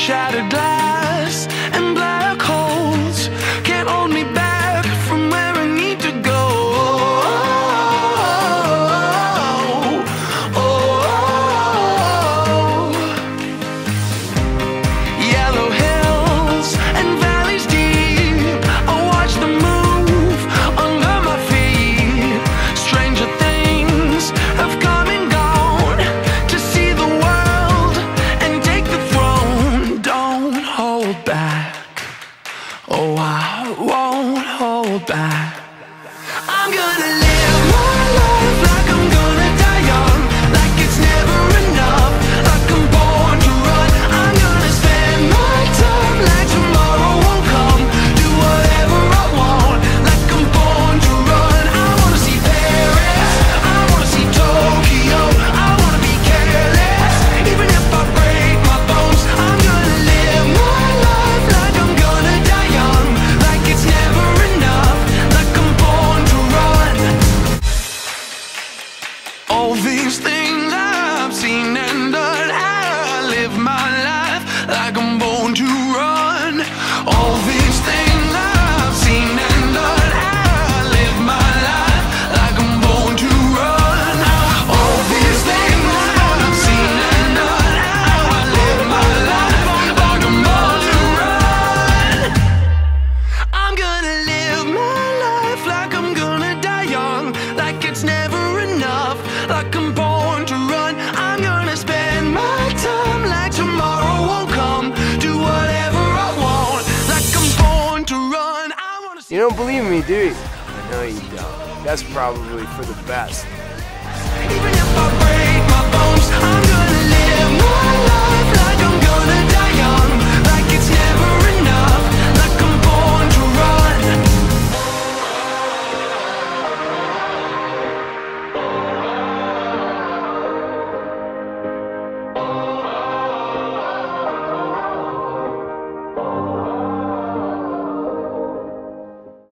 shattered glass and black holes can't hold me back from where I need to go. Yellow hills and valleys deep, I watch them move under my feet. Stranger things have come and gone to see the world and take the throne. Don't hold back, oh I won't hold back. I'm gonna live my life like I'm gonna die young, like it's never enough, like I'm born to run. I'm gonna spend my time like tomorrow won't come, do whatever I want, like I'm born to run. I wanna see Paris, I wanna see Tokyo, I wanna be careless, even if I break my bones. I'm gonna live my life like I'm gonna die young, like it's never enough, like I'm born to run. All these things I've seen and done, I live my life like I'm born to run. All these things I've seen and done, I live my life like I'm born to run. All these things I've seen and done, I live my life like I'm born to run. I'm gonna live my life like I'm gonna die young, like it's never enough, like I'm born to run. I'm gonna spend my time like tomorrow won't come, do whatever I want, like I'm born to run. I wanna see. You don't believe me, do you? I know you don't. That's probably for the best. Even